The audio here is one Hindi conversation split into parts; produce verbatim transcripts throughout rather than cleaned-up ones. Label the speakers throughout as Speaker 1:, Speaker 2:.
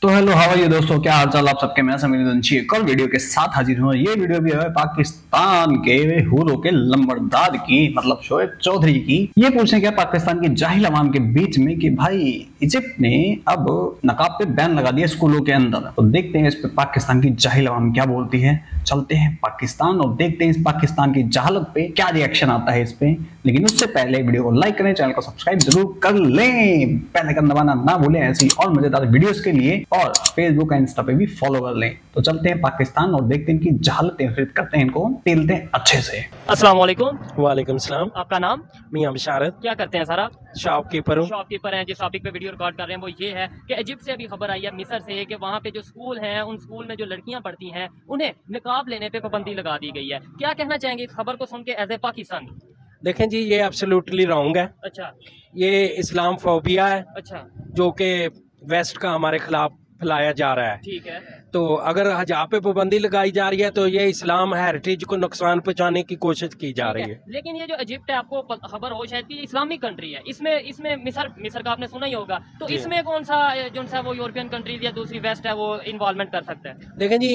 Speaker 1: तो हेलो हाउ आर यू दोस्तों, क्या हाल चाल आप सबके। मैं समीर दंशी एक और वीडियो के साथ हाजिर हूँ। ये वीडियो भी है पाकिस्तान के हुरों के लंबरदार की, मतलब शोएब चौधरी की। ये पूछने क्या पाकिस्तान की जाहिल अवाम के बीच में कि भाई इजिप्ट ने अब नकाब पे बैन लगा दिया स्कूलों के अंदर। तो देखते हैं इस पे पाकिस्तान की जाहिल अवाम क्या बोलती है। चलते हैं पाकिस्तान और देखते हैं इस पाकिस्तान की जहालत पे क्या रिएक्शन आता है इस पे। लेकिन उससे पहले वीडियो को लाइक करें, चैनल को सब्सक्राइब जरूर कर लें, बेल आइकन दबाना ना भूलें ऐसी और मजेदार वीडियोस के लिए, और फेसबुक और इंस्टा पे भी फॉलो कर लें। तो चलते हैं पाकिस्तान और देखते हैं इनकी जहालतें, फिर करते हैं इनको टेलते हैं अच्छे से।
Speaker 2: अस्सलाम वालेकुम।
Speaker 3: वालेकुम सलाम।
Speaker 2: आपका नाम?
Speaker 3: मियां बिशारत।
Speaker 2: क्या करते हैं सर आप?
Speaker 3: शॉपकीपर हूँ।
Speaker 2: शॉपकीपर हैं। जिस टॉपिक पे वीडियो रिकॉर्ड कर रहे हैं वो ये है कि इजिप्ट से अभी खबर आई है, मिस्र से, कि वहाँ पे जो स्कूल हैं उन स्कूल में जो लड़कियां पढ़ती हैं उन्हें निकाब लेने पे पाबंदी लगा दी गई है। क्या कहना चाहेंगे इस खबर को सुन के एज ए पाकिस्तानी?
Speaker 3: देखें जी, ये एब्सोल्युटली रॉन्ग है।
Speaker 2: अच्छा।
Speaker 3: ये इस्लाम फोबिया है।
Speaker 2: अच्छा।
Speaker 3: जो कि वेस्ट का हमारे खिलाफ फैलाया जा रहा है।
Speaker 2: ठीक है।
Speaker 3: तो अगर हजाब पे पाबंदी लगाई जा रही है तो ये इस्लाम हेरिटेज को नुकसान पहुंचाने की कोशिश की जा रही है।
Speaker 2: लेकिन ये जो इजिप्ट है, आपको खबर हो शायद कि इस्लामिक कंट्री है, इसमें इसमें मिस्र मिस्र का आपने सुना ही होगा, तो इसमें कौन सा जो सा वो यूरोपियन कंट्रीज या दूसरी वेस्ट है वो इन्वॉल्वमेंट कर सकता है?
Speaker 3: देखें जी,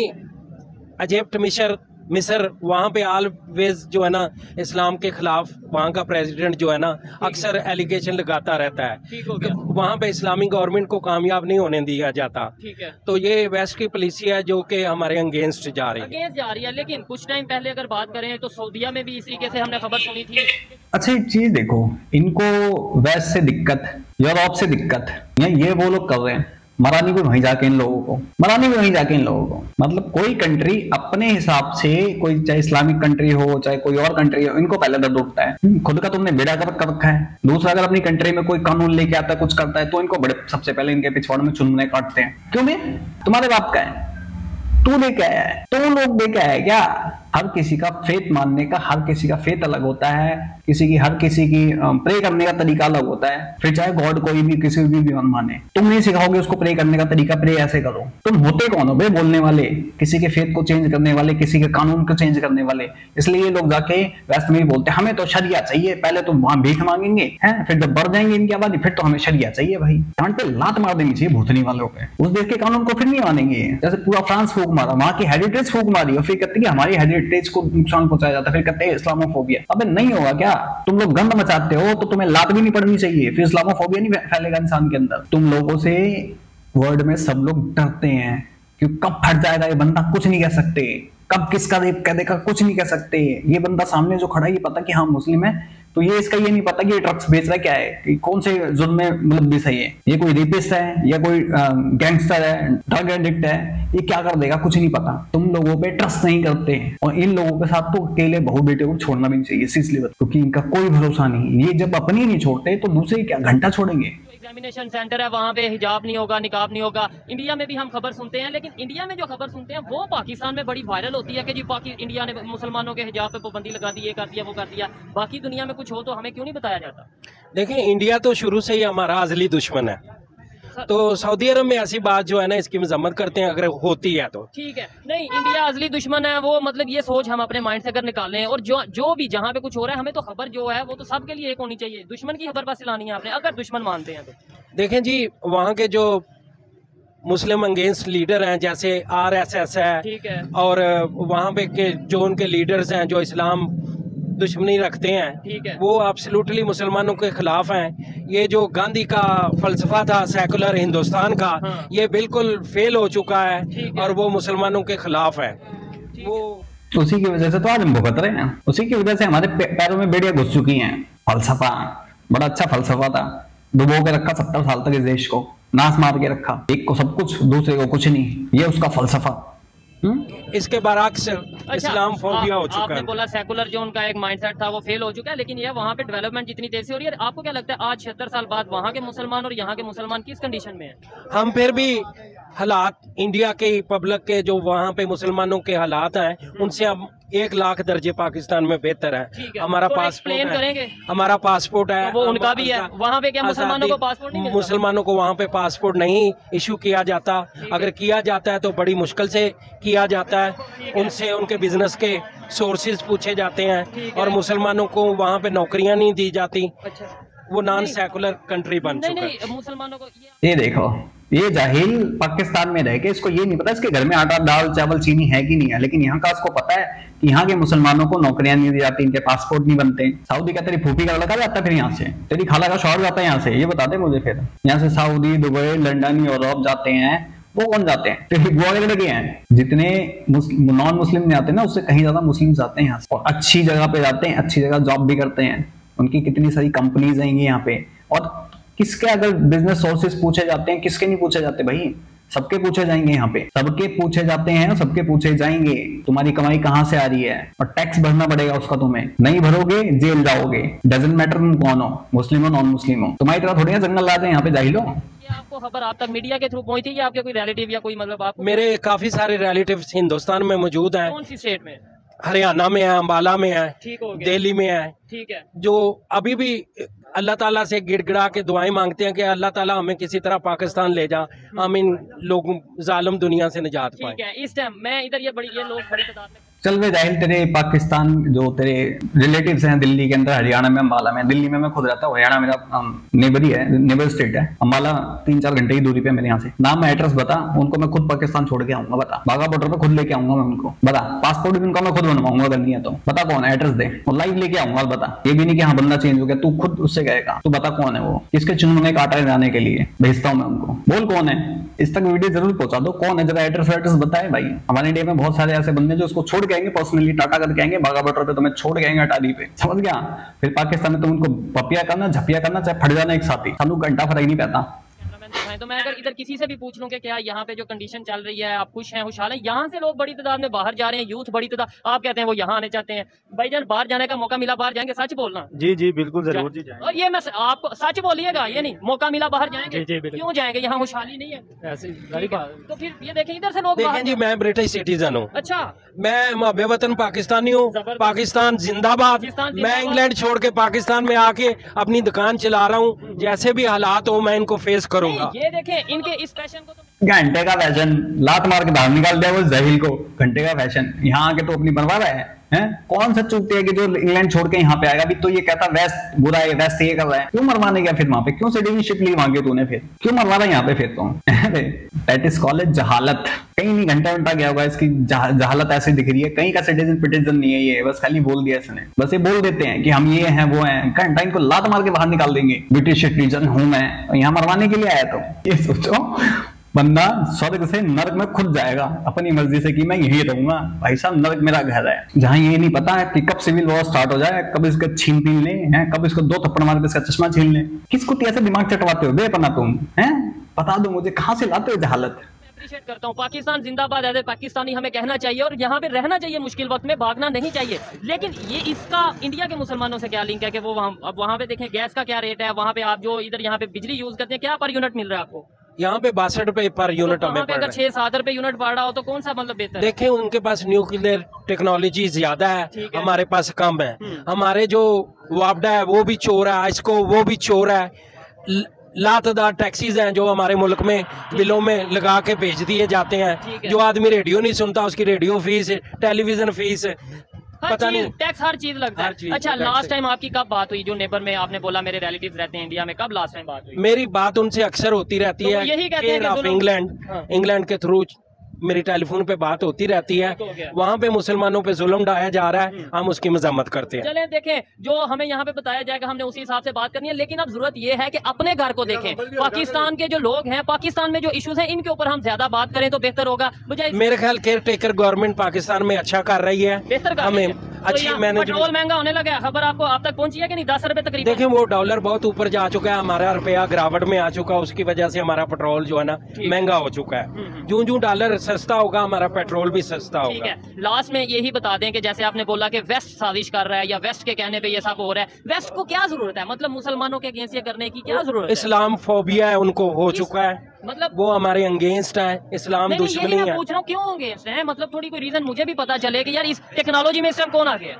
Speaker 3: इजिप्ट मिस्र मिस्र वहाँ पे ऑलवेज जो है ना इस्लाम के खिलाफ वहाँ का प्रेसिडेंट जो है ना अक्सर एलिगेशन लगाता रहता है। वहाँ पे इस्लामी गवर्नमेंट को कामयाब नहीं होने दिया जाता।
Speaker 2: ठीक है।
Speaker 3: तो ये वेस्ट की पॉलिसी है जो कि हमारे अगेंस्ट जा रही है
Speaker 2: अगेंस्ट जा रही है। लेकिन कुछ टाइम पहले अगर बात करें तो सऊदीया में भी इसी तरीके से हमने खबर सुनी थी।
Speaker 1: अच्छा एक चीज देखो, इनको वेस्ट से दिक्कत, यूरोप से दिक्कत, या ये वो लोग कर रहे हैं, मरानी भी वहीं जाके इन लोगों को, मरानी भी वहीं जाके इन लोगों को। मतलब कोई कंट्री अपने हिसाब से, कोई चाहे इस्लामिक कंट्री हो चाहे कोई और कंट्री हो, इनको पहले दर्द उठता है। खुद का तुमने बेड़ा कर रखा है। दूसरा, अगर अपनी कंट्री में कोई कानून लेके आता है, कुछ करता है, तो इनको बड़े सबसे पहले इनके पिछवाड़ में चुनमुने काटते हैं। क्यों बे? तुम्हारे बाप का है, तू लेके आया है, तो लोग लेके आया क्या? हर किसी का फेथ मानने का, हर किसी का फेथ अलग होता है, किसी की हर किसी की प्रे करने का तरीका अलग होता है। फिर चाहे गॉड कोई भी किसी भी भी माने, तुम नहीं सिखाओगे उसको प्रे करने का तरीका, प्रे ऐसे करो। तुम होते कौन हो बे बोलने वाले, किसी के फेथ को चेंज करने वाले, किसी के कानून को चेंज करने वाले। इसलिए ये लोग जाके वेस्ट में भी बोलते हैं हमें तो शरिया चाहिए। पहले तो वहां भीख मांगेंगे हैं, फिर जब बढ़ जाएंगे इनकी आबादी फिर तो हमें शरिया चाहिए। भाई डांट पे लात मार देनी चाहिए भूतनी वालों पे। उस देश के कानून को फिर नहीं मानेंगे। जैसे पूरा फ्रांस फूक मारा, वहां की हेरिटेज फूक मारी और फिर कहते हैं हमारी हेरिटेज को नुकसान पहुंचाया जाता है, फिर कहते हैं इस्लामोफोबिया। अबे नहीं होगा क्या? तुम लोग गंद मचाते हो तो तुम्हें लात भी नहीं पड़नी चाहिए, फिर इस्लामोफोबिया नहीं फैलेगा इंसान के अंदर। तुम लोगों से वर्ल्ड में सब लोग डरते हैं कि कब फट जाएगा ये बंदा, कुछ नहीं कह सकते। कब किसका रेप कह देगा कुछ नहीं कह सकते। ये बंदा सामने जो खड़ा है ये पता कि हाँ मुस्लिम है, तो ये इसका ये नहीं पता कि ये ड्रग्स बेच रहा है, क्या है कि कौन से जुर्म में मुलव्विस है, ये ये कोई रेपिस्ट है या कोई गैंगस्टर है, ड्रग एडिक्ट है, ये क्या कर देगा कुछ नहीं पता। तुम लोगों पे ट्रस्ट नहीं करते हैं, और इन लोगों के साथ तो अकेले बहू बेटे को छोड़ना भी नहीं चाहिए सीरियसली, क्योंकि इनका कोई भरोसा नहीं। ये जब अपनी नहीं छोड़ते तो दूसरे क्या घंटा छोड़ेंगे।
Speaker 2: एग्जामिनेशन सेंटर है, वहाँ पे हिजाब नहीं होगा, निकाब नहीं होगा। इंडिया में भी हम खबर सुनते हैं, लेकिन इंडिया में जो खबर सुनते हैं वो पाकिस्तान में बड़ी वायरल होती है कि जी पाकि इंडिया ने मुसलमानों के हिजाब पे पाबंदी लगा दी, ये कर दिया वो कर दिया। बाकी दुनिया में कुछ हो तो हमें क्यों नहीं बताया जाता?
Speaker 3: देखें, इंडिया तो शुरू से ही हमारा अजली दुश्मन है, तो सऊदी अरब में ऐसी बात जो है ना इसकी मजम्मत करते हैं अगर होती है तो
Speaker 2: ठीक है। नहीं, इंडिया असली दुश्मन है वो, मतलब ये सोच हम अपने माइंड से अगर निकालें, और जो जो भी जहाँ पे कुछ हो रहा है हमें तो खबर जो है वो तो सबके लिए एक होनी चाहिए। दुश्मन की खबर बस लानी है आपने, अगर दुश्मन मानते हैं तो।
Speaker 3: देखें जी, वहाँ के जो मुस्लिम अगेंस्ट लीडर हैं जैसे आर एस एस है,
Speaker 2: ठीक है, और
Speaker 3: वहाँ पे के जो उनके लीडर्स हैं जो इस्लाम दुश्मनी रखते हैं, ठीक है, वो एब्सोल्युटली मुसलमानों के खिलाफ हैं। ये जो गांधी का फलसफा था सेकुलर हिंदुस्तान का, हाँ, ये बिल्कुल फेल हो चुका है, है और वो मुसलमानों के खिलाफ है। वो
Speaker 1: उसी की वजह से तो आज हम भुगत रहे हैं, उसी की वजह से हमारे पैरों में बेड़ियां घुस चुकी हैं। फलसफा बड़ा अच्छा फलसफा था, डुबो के रखा सत्तर साल तक इस देश को, नाश मार के रखा, एक को सब कुछ दूसरे को कुछ नहीं, ये उसका फलसफा।
Speaker 3: इसके बरअक्स अच्छा, इस्लाम फोबिया हो चुका है।
Speaker 2: आपने बोला सेकुलर जो उनका एक माइंडसेट था वो फेल हो चुका है, लेकिन ये वहाँ पे डेवलपमेंट जितनी तेजी से हो रही है, आपको क्या लगता है आज छिहत्तर साल बाद वहाँ के मुसलमान और यहाँ के मुसलमान किस कंडीशन में है? हम
Speaker 3: फिर भी हालात इंडिया के पब्लिक के जो वहाँ पे मुसलमानों के हालात हैं उनसे हम एक लाख दर्जे पाकिस्तान में बेहतर है, है। हमारा पासपोर्ट है, हमारा पासपोर्ट है,
Speaker 2: तो वो उनका भी है। वहाँ पे क्या मुसलमानों को पासपोर्ट नहीं?
Speaker 3: मुसलमानों को वहाँ पे पासपोर्ट नहीं इशू किया जाता, अगर किया जाता है तो बड़ी मुश्किल से किया जाता है। उनसे उनके बिजनेस के सोर्सेज पूछे जाते हैं, और मुसलमानों को वहाँ पे नौकरियाँ नहीं दी जाती। वो नॉन सेकुलर कंट्री बन चुका है।
Speaker 2: मुसलमानों को
Speaker 1: ये देखो, ये जाहिल पाकिस्तान में रह के इसको ये नहीं पता इसके घर में आटा दाल चावल चीनी है कि नहीं है, लेकिन यहाँ का इसको पता है कि यहाँ के मुसलमानों को नौकरियां नहीं दी जाती, इनके पासपोर्ट नहीं बनते। सऊदी का तेरी फूफी का लड़का जाता है फिर यहाँ से, तेरी खाला का शौहर जाता है यहाँ से, ये बता दे मुझे। फिर यहाँ से सऊदी, दुबई, लंदन, यूरोप जाते हैं, वो कौन जाते हैं? तेरी बुआ के लड़के हैं। जितने नॉन मुस्लिम जाते हैं ना, उससे कहीं ज्यादा मुस्लिम जाते हैं यहाँ से, और अच्छी जगह पे जाते हैं, अच्छी जगह जॉब भी करते हैं। उनकी कितनी सारी कंपनीज आएंगी यहाँ पे। और किसके अगर बिजनेस सोर्सेज पूछे जाते हैं, किसके नहीं पूछे जाते भाई? सबके पूछे जाएंगे यहाँ पे, सबके पूछे जाते हैं, सबके पूछे जाएंगे। तुम्हारी कमाई कहाँ से आ रही है, और टैक्स भरना पड़ेगा उसका। तुम्हें नहीं भरोगे जेल जाओगे। डजंट मैटर तुम कौन हो, मुस्लिम हो नॉन मुस्लिम हो, तुम्हारी तरह थोड़ी जंगल ला जाए यहाँ पे जाहिलो।
Speaker 2: आपको खबर आप तक मीडिया के थ्रू पहुंची थी या आपके कोई रिलेटिव या कोई मतलब आप?
Speaker 3: मेरे काफी सारे रिलेटिव्स हिंदुस्तान में मौजूद हैं।
Speaker 2: कौन सी स्टेट में?
Speaker 3: हरियाणा में है, अम्बाला में है,
Speaker 2: ठीक हो गया,
Speaker 3: दिल्ली में है।
Speaker 2: ठीक है।
Speaker 3: जो अभी भी अल्लाह ताला से गिड़गिड़ा के दुआएं मांगते हैं कि अल्लाह ताला हमें किसी तरह पाकिस्तान ले जा, हम इन लोगों जालिम दुनिया से निजात पाएं।
Speaker 2: ठीक है। इस टाइम मैं इधर ये बड़ी ये लोग बड़ी तादाद में
Speaker 1: चल वे जाहिल, तेरे पाकिस्तान जो तेरे रिलेटिव्स हैं दिल्ली के अंदर, हरियाणा में, अम्बाला में। दिल्ली में मैं खुद रहता हूँ, हरियाणा मेरा नेबर ही है, नेबर स्टेट है। अम्बाला तीन चार घंटे की दूरी पे मेरे यहाँ से। नाम एड्रेस बता, उनको मैं खुद पाकिस्तान छोड़ के आऊंगा। बता, बाघा बॉर्डर पे खुद लेके आऊंगा मैं उनको। बता, पासपोर्ट भी उनका मैं खुद बनवाऊंगा अगर नहीं है तो। बता कौन है, एड्रेस दे, और लाइव लेके आऊंगा। बता, ये भी नहीं कि हाँ बंदा चेंज हो गया, तू खुद उससे गएगा। तू बता कौन है वो, किसके चुन में काटा जाने के लिए भेजता हूँ मैं उनको। बोल कौन है, इस तक वीडियो जरूर पहुंचा दो। कौन है जरा एड्रेस वेड्रेस बताए भाई। हमारे इंडिया में बहुत सारे ऐसे बंदे जो उसको छोड़ के आएंगे, पर्सनली टाटा करके आएंगे, बाघा बॉर्डर पे तुम्हें छोड़ के आएंगे अटारी पे, समझ गया। फिर पाकिस्तान में तुम उनको पपिया करना, झपिया करना, चाहे फट जाना एक साथी, सानू घंटा फर्क नहीं पैता।
Speaker 2: तो मैं अगर इधर किसी से भी पूछ लूं कि क्या यहाँ पे जो कंडीशन चल रही है आप खुश हैं, खुशहाल हैं, यहाँ से लोग बड़ी तादाद में बाहर जा रहे हैं, यूथ बड़ी तादाद, आप कहते हैं वो यहाँ आने चाहते हैं। भाईजान बाहर जाने का मौका मिला बाहर जाएंगे, सच बोलना?
Speaker 4: जी जी बिल्कुल जरूर जी जाएंगे।
Speaker 2: और ये मैं आपको सच बोलिएगा, ये नहीं मौका मिला बाहर जाएंगे। जी, जी, क्यों जाएंगे, यहाँ खुशहाली नहीं है
Speaker 4: ऐसी
Speaker 2: तो फिर ये देखें इधर से लोग
Speaker 3: देखें जी, मैं ब्रिटिश सिटीजन हूँ।
Speaker 2: अच्छा,
Speaker 3: मैं महबे वतन पाकिस्तानी हूँ, पाकिस्तान जिंदाबाद। मैं इंग्लैंड छोड़ के पाकिस्तान में आके अपनी दुकान चला रहा हूँ, जैसे भी हालात हो मैं इनको फेस करूंगा।
Speaker 2: ये देखें इनके इस फैशन को तो
Speaker 1: घंटे का फैशन, लात मार के बाहर निकाल दिया वो जाहिल को। घंटे का फैशन यहाँ आके तो अपनी बनवा रहा है। हैं? कौन सा चूकते है कि जो इंग्लैंड छोड़ के यहाँ पे आएगा? अभी तो ये कहता वेस्ट बुरा है, वेस्ट ये कर रहा है। क्यों मरवाने गया फिर वहां पे? क्यों सिटीजनशिप ली मांगे तूने? फिर क्यों मरवा रहा है यहाँ पे फिर तो? दैट इज कॉल्ड जहालत। कहीं नहीं घंटा घंटा गया होगा, इसकी जहालत ऐसे दिख रही है। कहीं का सिटीजन पिटीजन नहीं है ये, बस खाली बोल दिया इसने। बस ये बोल देते हैं कि हम ये हैं वो हैं, घंटा इनको लात मार के बाहर निकाल देंगे। ब्रिटिश सिटीजन हूं मैं, यहाँ मरवाने के लिए आया। तो ये सोचो बंदा स्वर्ग से नर्क में खुद जाएगा अपनी मर्जी से कि मैं यही रहूंगा। भाई साहब नर्क मेरा घर है, जहां ये नहीं पता है कि कब सिविल वॉर स्टार्ट हो जाए, कब इसका छीन पीन ले हैं, कब इसको दो थप्पड़ मार के इसका चश्मा छीन ले। किसको ऐसे दिमाग चटवाते हो बेपना तुम? हैं बता दो मुझे, कहां से लाते हो जहालत?
Speaker 2: अप्रिशिएट करता हूँ, पाकिस्तान जिंदाबाद है, पाकिस्तानी हमें कहना चाहिए और यहाँ पे रहना चाहिए, मुश्किल वक्त में भागना नहीं चाहिए। लेकिन ये इसका इंडिया के मुसलमानों से क्या लिंक है कि वो वहाँ अब वहाँ पे देखें गैस का क्या रेट है, वहाँ पे आप जो इधर यहाँ पे बिजली यूज करते हैं क्या पर यूनिट मिल रहा है आपको?
Speaker 3: यहाँ पे बासठ रुपए पर यूनिट
Speaker 2: तो
Speaker 3: हमें
Speaker 2: पे अगर छह सात रुपए यूनिट पड़ रहा हो तो कौन सा मतलब बेहतर है?
Speaker 3: देखें उनके पास न्यूक्लियर टेक्नोलॉजी ज्यादा है, है, हमारे पास कम है। हमारे जो वापडा है वो भी चोर है, इसको वो भी चोर है। लातदार टैक्सीज हैं जो हमारे मुल्क में बिलों में लगा के भेज दिए जाते हैं। जो आदमी रेडियो नहीं सुनता उसकी रेडियो फीस, टेलीविजन फीस, पता नहीं,
Speaker 2: टैक्स हर चीज लगता है। अच्छा, लास्ट टाइम आपकी कब बात हुई जो नेबर में आपने बोला मेरे रिलेटिव्स रहते हैं इंडिया में, कब लास्ट टाइम बात हुई?
Speaker 3: मेरी बात उनसे अक्सर होती रहती
Speaker 2: तो
Speaker 3: है,
Speaker 2: यही कहते हैं कि
Speaker 3: इंग्लैंड इंग्लैंड के थ्रू मेरी टेलीफोन पे बात होती रहती है। वहाँ पे मुसलमानों पे जुल्म ढाया जा रहा है, हम उसकी मजम्मत करते हैं।
Speaker 2: चलें देखें जो हमें यहाँ पे बताया जाएगा हमने उसी हिसाब से बात करनी है। लेकिन अब जरूरत ये है कि अपने घर को देखें। पाकिस्तान के जो लोग हैं, पाकिस्तान में जो इश्यूज हैं, इनके ऊपर हम ज्यादा बात करें तो बेहतर होगा।
Speaker 3: मेरे ख्याल केयर टेकर गवर्नमेंट पाकिस्तान में अच्छा कर रही है,
Speaker 2: बेहतर
Speaker 3: हमें अच्छी मैनेजमेंट।
Speaker 2: पेट्रोल महंगा होने लगा है, खबर आपको आप तक पहुंची है कि नहीं? दस रुपए तकरीबन।
Speaker 3: देखें वो डॉलर बहुत ऊपर जा चुका है, हमारा रुपया गिरावट में आ चुका है, उसकी वजह से हमारा पेट्रोल जो है ना महंगा हो चुका है। जो जो डॉलर सस्ता होगा हमारा पेट्रोल भी सस्ता होगा।
Speaker 2: ठीक है, लास्ट में यही बता दें कि जैसे आपने बोला कि वेस्ट साजिश कर रहा है या वेस्ट के कहने पे ये सब हो रहा है, वेस्ट को क्या जरूरत है? मतलब मुसलमानों के अगेंस्ट ये करने की क्या जरूरत है?
Speaker 3: इस्लाम फोबिया है उनको हो चुका है,
Speaker 2: मतलब
Speaker 3: वो हमारे अगेंस्ट है, इस्लाम दुश्मनी है।
Speaker 2: मैं पूछ रहा हूँ क्यों अगेंस्ट है? मतलब थोड़ी कोई रीजन मुझे भी पता चले कि यार इस टेक्नोलॉजी में इस टाइम कौन आ गया?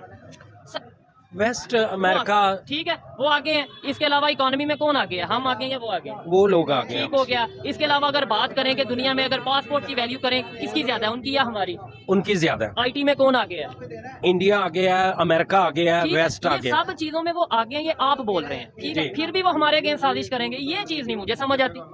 Speaker 3: वेस्ट अमेरिका
Speaker 2: ठीक है वो आगे हैं, इसके अलावा इकोनॉमी में कौन आगे है? हम आगे हैं, वो आगे हैं,
Speaker 3: वो लोग आगे हैं।
Speaker 2: ठीक हो गया। इसके अलावा अगर बात करें कि दुनिया में अगर पासपोर्ट की वैल्यू करें किसकी ज्यादा है, उनकी या हमारी?
Speaker 3: उनकी ज्यादा है।
Speaker 2: आईटी में कौन आगे है?
Speaker 3: इंडिया आगे है, अमेरिका आगे है, वेस्ट आगे है।
Speaker 2: सब चीजों में वो आगे हैं, ये आप बोल रहे हैं, ठीक है। फिर भी वो हमारे अगेंस्ट साजिश करेंगे, ये चीज नहीं मुझे समझ आती।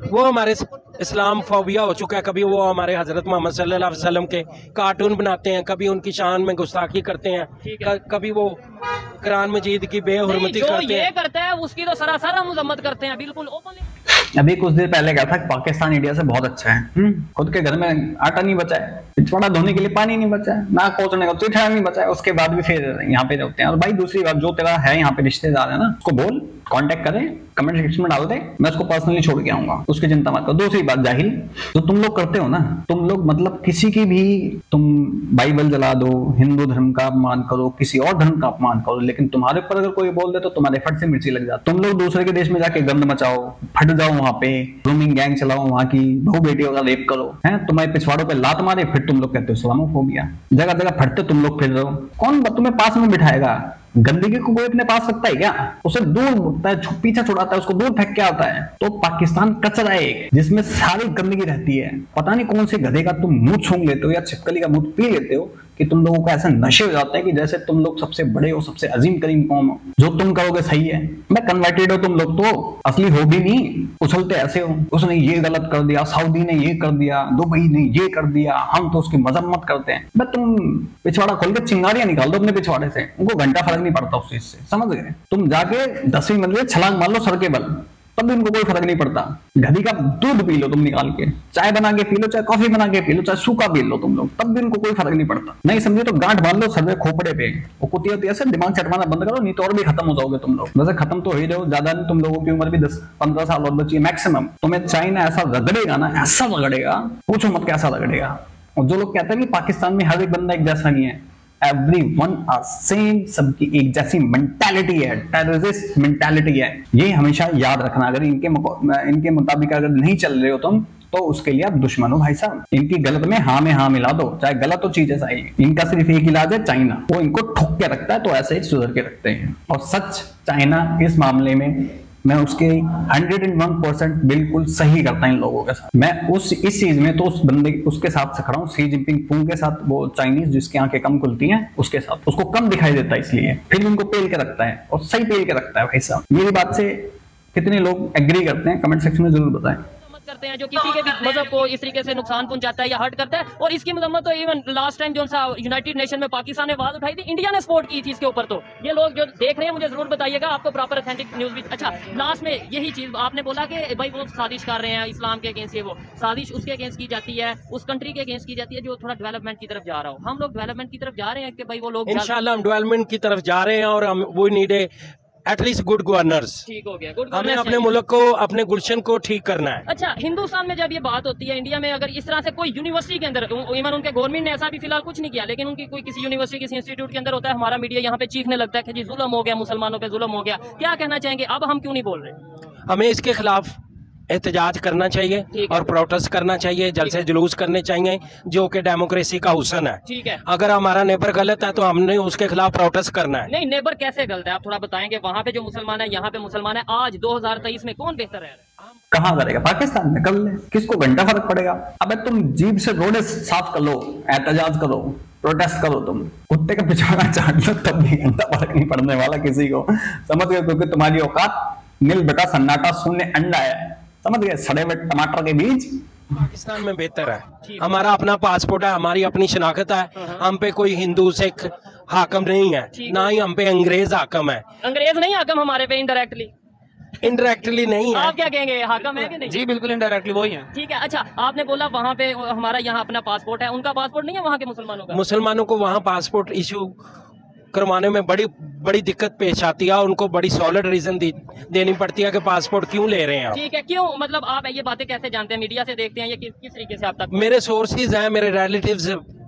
Speaker 3: वो हमारे इस्लाम फोबिया हो चुका है। कभी वो हमारे हजरत मोहम्मद सल्लल्लाहु अलैहि वसल्लम के कार्टून बनाते हैं, कभी उनकी शान में गुस्ताखी करते हैं, कभी वो कुरान मजीद की बेहुरमती
Speaker 2: जो
Speaker 3: करते
Speaker 2: ये
Speaker 3: हैं।
Speaker 2: करता है उसकी तो सरासर हम मजम्मत करते हैं, बिल्कुल ओपनली।
Speaker 1: अभी कुछ देर पहले कहा था कि पाकिस्तान इंडिया से बहुत अच्छा है, हम्म, खुद के घर में आटा नहीं बचा है, पिछवाड़ा धोने के लिए पानी नहीं बचा है, नाक पोंछने का चिट्ठा नहीं बचा है, उसके बाद भी फिर यहाँ पे रहते हैं। और भाई दूसरी बात, जो तेरा है यहाँ पे रिश्तेदार है ना, उसको बोल कांटेक्ट करे, कमेंट सेक्शन में डाल दे, मैं उसको पर्सनली छोड़ के आऊंगा, उसकी चिंता मत करो। दूसरी बात जाहिल, जो तुम लोग करते हो ना, तुम लोग मतलब किसी की भी, तुम बाइबल जला दो, हिंदू धर्म का अपमान करो, किसी और धर्म का अपमान करो, लेकिन तुम्हारे ऊपर अगर कोई बोल दे तो तुम्हारे फट से मिर्ची लग जाती। तुम लोग दूसरे के देश में जाके गंद मचाओ, फट जाओ, वहां पे ग्रूमिंग गैंग चलाओ, वहां की बहू बेटियों का रेप करो, है तुम्हारे पिछवाड़ों पे लात मारे, फिर तुम लोग कहते हो इस्लामोफोबिया। जगह जगह फटते तुम लोग फिर रहो, कौन तुम्हें पास में बिठाएगा? गंदगी को कोई अपने पास रखता है क्या? उसे दूर मुकता है, पीछा छुड़ाता है, उसको दूर फेंक के आता है। तो पाकिस्तान कचरा है एक, जिसमें सारी गंदगी रहती है। पता नहीं कौन से गधे का तुम मुंह सूंघ लेते हो या छिपकली का मुंह पी लेते हो कि तुम लोगों का ऐसा नशे हो जाता है कि जैसे तुम लोग सबसे बड़े हो, सबसे अजीम करीम कौम हो, जो तुम करोगे सही है। मैं कन्वर्टेड हो तुम लोग, तो असली हो भी नहीं, उछलते ऐसे हो, उसने ये गलत कर दिया, सऊदी ने ये कर दिया, दुबई ने ये कर दिया, हम तो उसकी मजम्मत करते हैं। मैं तुम पिछवाड़ा खोल के चिंगारियां निकाल दो अपने पिछवाड़े से, उनको घंटा फर्क नहीं पड़ता उस चीज से, समझ गए? तुम जाके दसवीं मंजिल छलांग मार लो सर के बल, तब भी उनको कोई फर्क नहीं पड़ता। गधी का दूध पी लो तुम निकाल के, चाय बना के पी लो, चाहे कॉफी बना के पी लो, चाहे सूखा पी लो तुम लोग, तब भी उनको कोई फर्क नहीं पड़ता। नहीं समझे तो गांठ बांध लो सर में खोपड़े पे, वो कुतिया कुतिया से दिमाग चटवाना बंद करो, नहीं तो और भी खत्म हो जाओगे तुम लोग। वैसे खत्म तो हो ही रहे हो, ज्यादा नहीं, तुम लोगों की उम्र भी दस पंद्रह साल और बची है मैक्सिमम। तुम्हें चाइना ऐसा रगड़ेगा ना, ऐसा रगड़ेगा, पूछो मत कैसा रगड़ेगा। और जो लोग कहते हैं कि पाकिस्तान में हर एक बंदा एक जैसा नहीं है, एवरीवन आर सेम, सबकी एक जैसी मेंटालिटी है, टेररिस्ट मेंटालिटी है। ये हमेशा याद रखना। अगर इनके इनके मुताबिक अगर नहीं चल रहे हो तुम, तो उसके लिए आप दुश्मन हो भाई साहब। इनकी गलत में हाँ में हाँ मिला दो, चाहे गलत हो चीज ऐसा ही। इनका सिर्फ एक इलाज है चाइना, वो इनको ठोक के रखता है तो ऐसे ही सुधर के रखते हैं। और सच चाइना इस मामले में मैं उसके हंड्रेड एंड वन परसेंट बिल्कुल सही करता इन लोगों के साथ। मैं उस इस चीज में तो उस बंदे उसके साथ से खड़ा हूँ, सी जिनपिंग पुंग के साथ, वो चाइनीज जिसकी आंखें कम खुलती हैं उसके साथ। उसको कम दिखाई देता है इसलिए फिर उनको पेल के रखता है, और सही पेल के रखता है भाई साहब। मेरी बात से कितने लोग एग्री करते हैं कमेंट सेक्शन में जरूर बताएं।
Speaker 2: करते हैं जो किसी के भी मजहब को इस तरीके से नुकसान पहुंचाता है या हर्ट करता है। और इसकी मजम्मत तो इवन लास्ट टाइम जो सा यूनाइटेड नेशन में पाकिस्तान ने आवाज उठाई थी, इंडिया ने सपोर्ट की थी इसके ऊपर। तो ये लोग जो देख रहे हैं मुझे जरूर बताइएगा, आपको प्रॉपर ऑथेंटिक न्यूज भी। अच्छा लास्ट में यही चीज आपने बोला कि भाई वो साजिश कर रहे हैं इस्लाम के अगेंस्ट, ये वो साजिश उसके अगेंस्ट की जाती है, उस कंट्री के अगेंस्ट की जाती है जो थोड़ा डेवलपमेंट की तरफ जा रहा हो। हम लोग डेवलपमेंट की तरफ जा रहे हैं कि भाई वो लोग
Speaker 3: इंशाल्लाह हम डेवलपमेंट की तरफ जा रहे हैं, और हम वो नीड एटलीस्ट गुड गवर्नर्स।
Speaker 2: ठीक हो गया, गुड
Speaker 3: हमें अपने मुल्क को, अपने गुलशन को ठीक करना है।
Speaker 2: अच्छा हिंदुस्तान में जब ये बात होती है, इंडिया में अगर इस तरह से कोई यूनिवर्सिटी के अंदर, इवन उनके गवर्नमेंट ने ऐसा भी फिलहाल कुछ नहीं किया, लेकिन उनकी कोई किसी यूनिवर्सिटी किसी इंस्टीट्यूट के अंदर होता है, हमारा मीडिया यहाँ पे चीखने लगता है कि जी जुल्म हो गया, मुसलमानों पे जुल्म हो गया। क्या कहना चाहेंगे, अब हम क्यों नहीं बोल रहे?
Speaker 3: हमें इसके खिलाफ एहतजाज करना चाहिए और प्रोटेस्ट करना चाहिए, जलसे जुलूस करने चाहिए, जो कि डेमोक्रेसी का हुसन है।
Speaker 2: ठीक है,
Speaker 3: अगर हमारा नेबर गलत है तो हमने उसके खिलाफ प्रोटेस्ट करना है।
Speaker 2: नहीं नेबर कैसे गलत है आप थोड़ा बताएंगे? वहाँ पे जो मुसलमान है, यहाँ पे मुसलमान है। आज दो हजार तेईस में कौन बेहतर है?
Speaker 1: कहाँ करेगा? पाकिस्तान में कर ले, किसको घंटा फर्क पड़ेगा? अबे तुम जीभ से रोडे साफ कर लो, एहतजाज करो, प्रोटेस्ट करो, तुम कुत्ते का पिछवाड़ा चाट लो, तब भी घंटा फर्क नहीं पड़ने वाला किसी को, समझ गए? क्योंकि तुम्हारी औकात नील बेटा सन्नाटा शून्य अंडा है, समझ गए? सड़े हुए टमाटर के बीज।
Speaker 3: पाकिस्तान में बेहतर है, हमारा अपना पासपोर्ट है, हमारी अपनी शनाख्त है, हम पे कोई हिंदू सिख हाकम नहीं है, ना ही हम पे अंग्रेज हाकम है।
Speaker 2: अंग्रेज नहीं हाकम हमारे पे, इनडायरेक्टली
Speaker 3: इनडायरेक्टली नहीं है।
Speaker 2: आप क्या कहेंगे, हाकम है कि नहीं?
Speaker 4: जी बिल्कुल इनडायरेक्टली वही है।
Speaker 2: ठीक है। अच्छा आपने बोला वहाँ पे हमारा यहाँ अपना पासपोर्ट है, उनका पासपोर्ट नहीं है वहाँ के मुसलमानों का?
Speaker 3: मुसलमानों को वहाँ पासपोर्ट इशू करवाने में बड़ी बड़ी दिक्कत पेश आती है, उनको बड़ी सॉलिड रीजन देनी पड़ती है कि पासपोर्ट क्यों ले रहे हैं।
Speaker 2: ठीक है, क्यों? मतलब आप ये बातें कैसे जानते हैं? मीडिया से देखते हैं या किस किस तरीके से आप तक?
Speaker 3: मेरे सोर्सेज हैं, मेरे रिलेटिव्स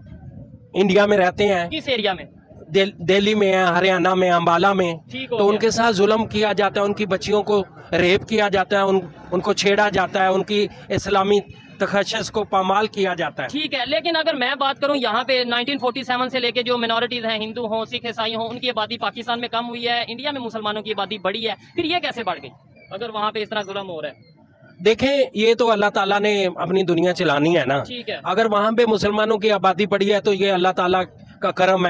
Speaker 3: इंडिया में रहते हैं।
Speaker 2: किस एरिया में?
Speaker 3: दिल्ली में है, हरियाणा में, अम्बाला में। तो उनके साथ जुल्म किया जाता है, उनकी बच्चियों को रेप किया जाता है, उन, उनको छेड़ा जाता है, उनकी इस्लामी तखशस को पामाल किया जाता है।
Speaker 2: ठीक है, लेकिन अगर मैं बात करूं यहाँ पे नाइनटीन फोर्टी सेवन से लेके जो मिनोरिटीज हैं, हिंदू हो, सिख, ईसाई हो, उनकी आबादी पाकिस्तान में कम हुई है, इंडिया में मुसलमानों की आबादी बढ़ी है, फिर ये कैसे बढ़ गई अगर वहाँ पे इस तरह जुल्म हो रहा है?
Speaker 3: देखें, ये तो अल्लाह ताला ने अपनी दुनिया चलानी है ना।
Speaker 2: ठीक है।
Speaker 3: अगर वहाँ पे मुसलमानों की आबादी बढ़ी है तो ये अल्लाह ताला का करम है।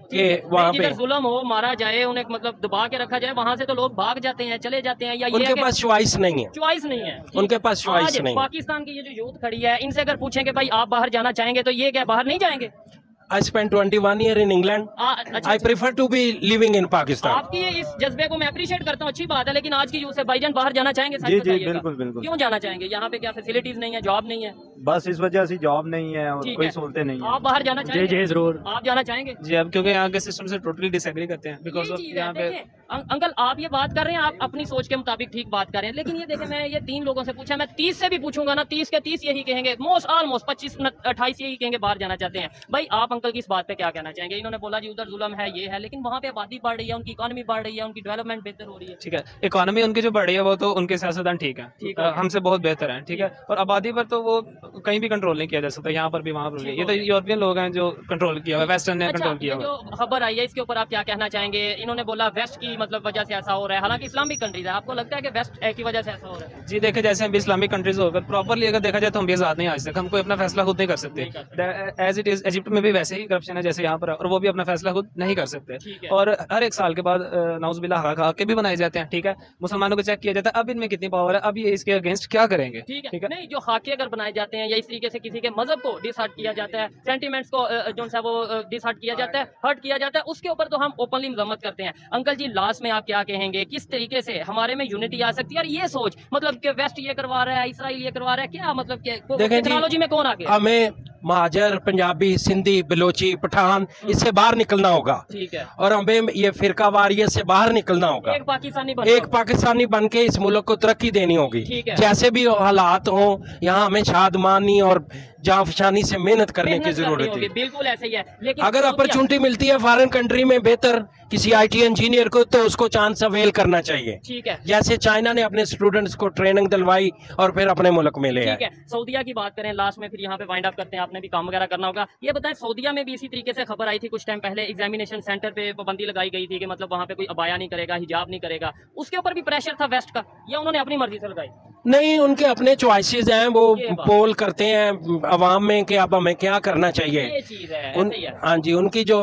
Speaker 3: कि वहाँ पे
Speaker 2: जुल्म हो, मारा जाए, उन्हें मतलब दबा के रखा जाए, वहाँ से तो लोग भाग जाते हैं, चले जाते हैं, या
Speaker 3: उनके पास चॉइस नहीं है,
Speaker 2: चॉइस नहीं है,
Speaker 3: उनके पास चॉइस नहीं।
Speaker 2: पाकिस्तान की ये जो यूथ खड़ी है, इनसे अगर पूछें कि भाई आप बाहर जाना चाहेंगे, तो ये क्या बाहर नहीं जाएंगे?
Speaker 3: I spent twenty-one year in England. I prefer to be living in Pakistan.
Speaker 2: आपकी ये इस जज्बे को मैं अप्रिशिएट करता हूँ, अच्छी बात है, लेकिन आज की यूथ से भाईजान बाहर जाना चाहेंगे?
Speaker 4: जी जी बिल्कुल बिल्कुल।
Speaker 2: क्यों जाना चाहेंगे? यहाँ पे क्या फैसिलिटीज नहीं है, जॉब नहीं है?
Speaker 4: बस इस वजह से जॉब नहीं है और कोई सहूलतें नहीं है।
Speaker 2: आप बाहर जाना चाहेंगे?
Speaker 5: जी जी जरूर।
Speaker 2: आप जाना चाहेंगे?
Speaker 5: जी, अब क्योंकि यहाँ के सिस्टम से टोटली डिसएग्री करते हैं बिकॉज ऑफ यहाँ पे।
Speaker 2: अंकल आप ये बात कर रहे हैं, आप अपनी सोच के मुताबिक ठीक बात कर रहे हैं, लेकिन ये देखें, मैं ये तीन लोगों से पूछा, मैं तीस से भी पूछूंगा ना, तीस के तीस यही कहेंगे, मोस्ट ऑलमोस्ट पच्चीस अट्ठाईस यही कहेंगे बाहर जाना चाहते हैं। भाई आप अंकल की इस बात पे क्या कहना चाहेंगे? इन्होंने बोला जी उधर जुल्म है, ये है, लेकिन वहाँ पे आबादी बढ़ रही है, उनकी इकोनॉमी बढ़ रही है, उनकी डेवलपमेंट बेहतर हो रही है।
Speaker 5: ठीक है, इकोनॉमी उनकी जो बढ़ी है वो तो उनके सियासतदान ठीक है, हमसे बहुत बेहतर है, ठीक है, और आबादी पर तो वो कहीं भी कंट्रोल नहीं किया जा सकता, यहाँ पर भी वहाँ पर भी। ये तो यूरोपियन लोग हैं जो कंट्रोल किया हुआ है, वेस्टर्न ने कंट्रोल किया हुआ है।
Speaker 2: जो खबर आई है इसके ऊपर आप क्या कहना चाहेंगे? इन्होंने बोला वेस्ट की मतलब वजह से ऐसा हो रहा है, हालांकि इस्लामिक कंट्रीज है, आपको लगता है कि वेस्ट की वजह से ऐसा हो रहा है?
Speaker 5: जी देखे, जैसे हम इस्लामिक कंट्रीज होकर प्रॉपरली अगर देखा जाए तो हम भी आजाद नहीं आज तक, हम कोई अपना फैसला खुद नहीं कर सकते। एज इट इज इजिप्ट में भी वैसे ही करप्शन है जैसे यहाँ पर, और वो भी अपना फैसला खुद नहीं कर सकते। और हर एक साल के बाद नाउजुबिल्लाह हक के भी बनाए जाते हैं, ठीक है, मुसलमानों को चेक किया जाता है अब इनमें कितनी पावर है, अब ये इसके अगेंस्ट क्या करेंगे।
Speaker 2: ठीक है, नहीं जो हाके अगर बनाए जाते हैं या इस तरीके से किसी के मजहब को डिसहार्ट किया जाता है, सेंटिमेंट्स को जो है वो डिसहार्ट किया जाता है, हर्ट किया जाता है, उसके ऊपर तो हम ओपनली मजम्मत करते हैं। अंकल जी लास्ट में आप क्या कहेंगे, किस तरीके से हमारे में यूनिटी आ सकती है? और ये सोच मतलब कि वेस्ट ये करवा रहा है, इसराइल ये करवा रहा है, क्या मतलब टेक्नोलॉजी में कौन आ गया?
Speaker 3: हमें महाजर, पंजाबी, सिंधी, बलोची, पठान इससे बाहर निकलना होगा।
Speaker 2: ठीक है,
Speaker 3: और हमें ये फिरका वारियत से बाहर निकलना होगा,
Speaker 2: एक पाकिस्तानी बन
Speaker 3: एक पाकिस्तानी बन के इस मुल्क को तरक्की देनी होगी। जैसे भी हालात हो, यहाँ हमें शादमानी और जाफशानी से मेहनत करने की जरूरत है।
Speaker 2: बिल्कुल ऐसे ही है, लेकिन
Speaker 3: अगर अपॉर्चुनिटी मिलती है फॉरेन कंट्री में बेहतर किसी आईटी इंजीनियर को, तो उसको चांस अवेल करना चाहिए।
Speaker 2: ठीक है,
Speaker 3: जैसे चाइना ने अपने स्टूडेंट्स को ट्रेनिंग दिलवाई और फिर अपने मुल्क में ले आए।
Speaker 2: ठीक है, सऊदीया की बात करें लास्ट में, फिर यहाँ पे वाइंड अप करते हैं, आपने भी काम वगैरह करना होगा। ये बताएं, सऊदीया में भी इसी तरीके से खबर आई थी कुछ टाइम पहले, एग्जामिनेशन सेंटर पे पाबंदी लगाई गई थी कि मतलब वहाँ पे कोई अबाया नहीं करेगा, हिजाब नहीं करेगा, उसके ऊपर भी प्रेशर था वेस्ट का, या उन्होंने अपनी मर्जी से लगाई?
Speaker 3: नहीं, उनके अपने चॉइसेस हैं, वो पोल करते हैं अवाम में कि अब हमें क्या करना चाहिए।
Speaker 2: ये चीज है,
Speaker 3: उन, हाँ जी, उनकी जो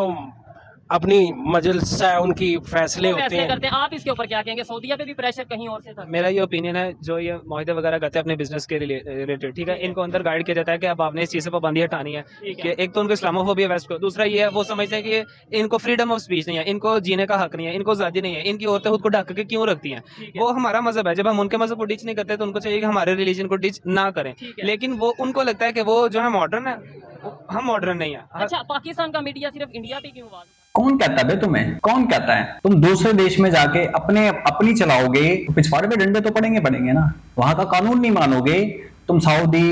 Speaker 3: अपनी मजलिस है, उनकी फैसले होते हैं।
Speaker 2: करते हैं। आप इसके ऊपर क्या कहेंगे? सऊदीया पे भी प्रेशर कहीं और से था?
Speaker 5: मेरा ये ओपिनियन है, जो ये मुआहदे वगैरह करते हैं अपने बिजनेस के रिलेटेड, ठीक है, इनको अंदर गाइड किया जाता है कि अब आपने इस चीज़ से पाबंदी हटानी है कि एक तो उनको इस्लामोफोबिया वेस्ट को, दूसरा ये है वो समझते हैं कि इनको फ्रीडम ऑफ स्पीच नहीं है, इनको जीने का हक नहीं है, इनको आज़ादी नहीं है, इनकी औरतें खुद को ढक के क्यों रखती हैं? वो हमारा मजहब है, जब हम उनके मजहब को डिच नहीं करते तो उनको चाहिए कि हमारे रिलीजन को डिच ना करें, लेकिन वो उनको लगता है कि वो जो है मॉडर्न है, हम मॉडर्न नहीं है।
Speaker 2: अच्छा, पाकिस्तान का मीडिया सिर्फ इंडिया पे क्यों बात?
Speaker 1: कौन कहता है तुम्हें? कौन कहता है? तुम दूसरे देश में जाके अपने अपनी चलाओगे तो पिछवाड़े पे डंडे तो पड़ेंगे पड़ेंगे ना। वहां का कानून नहीं मानोगे, तुम सऊदी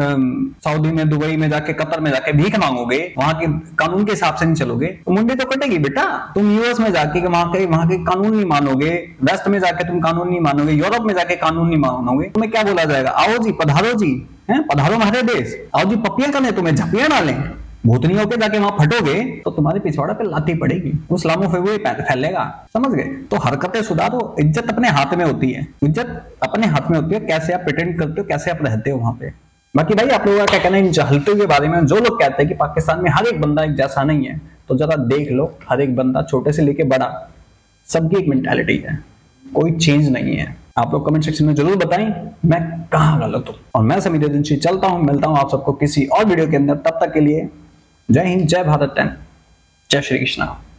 Speaker 1: सऊदी में, दुबई में जाके, कतर में जाके भीख मांगोगे, वहां के कानून के हिसाब से नहीं चलोगे तो मुंडी तो कटेगी बेटा। तुम यूएस में जाके वहां के वहां के कानून नहीं मानोगे, वेस्ट में जाके तुम कानून नहीं मानोगे, यूरोप में जाके कानून नहीं मानोगे, तुम्हें क्या बोला जाएगा? आओ जी, पधारो जी, हैं पधारो हमारे देश, आओ जी पपियां करें, तुम्हें झपियां डालें। भूतनी होके जाके वहां फटोगे तो तुम्हारे पिछवाड़ा पे लाठी पड़ेगी, वो इस्लामोफोबिया फैलेगा, समझ गए? तो हरकतें सुधारो, इज्जत अपने हाथ में होती है, इज्जत अपने हाथ में होती है, कैसे आप प्रिटेंड करते हो, कैसे आप रहते हो वहां पे। बाकी भाई आप लोगों का क्या कहना है इन जहलतों के बारे में? जो लोग कहते हैं कि पाकिस्तान में हर एक बंदा एक जैसा नहीं है, तो जरा देख लो, हर एक बंदा छोटे से लेके बड़ा सबकी एक मेंटालिटी है, कोई चेंज नहीं है। आप लोग कमेंट सेक्शन में जरूर बताएं मैं कहाँ गलत हूं। और मैं समीर चलता हूं, मिलता हूं आप सबको किसी और वीडियो के अंदर, तब तक के लिए जय हिंद, जय भारत, जय श्री कृष्णा।